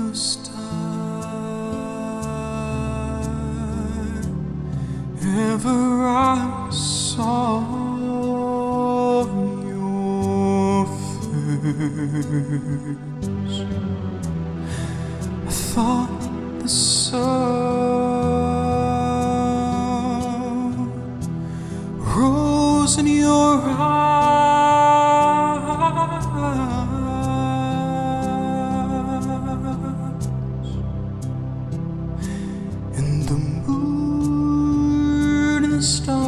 first time ever I saw your face, I thought the sun rose in your eyes, and the moon and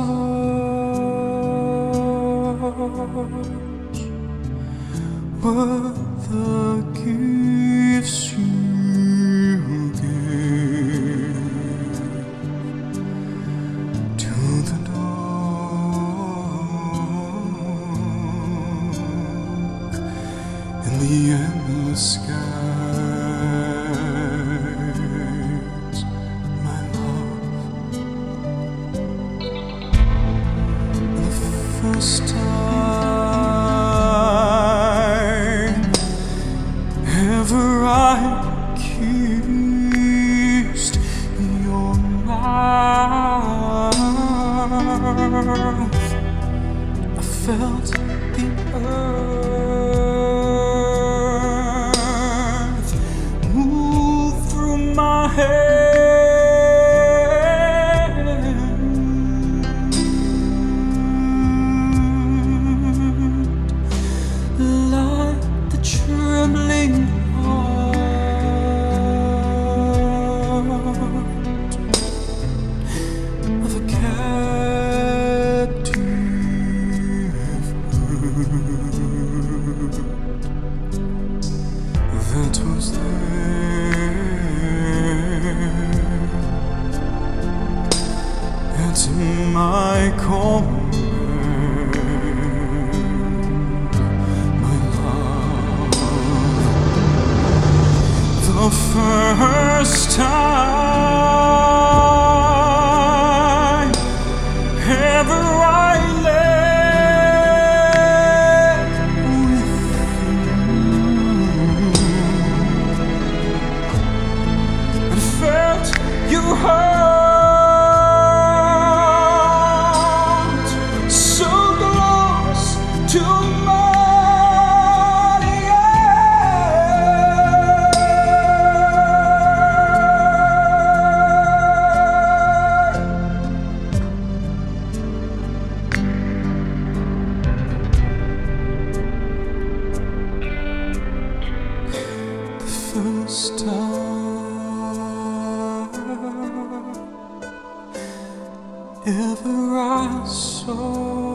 stars were the gifts you gave to the dark and the endless skies, my love. The first time ever I kissed your mouth, I felt the earth move through my head, like the trembling of a captive bird that was there at my command, my love. The first time ever I lay with you and felt your heart so close to mine. First time ever I saw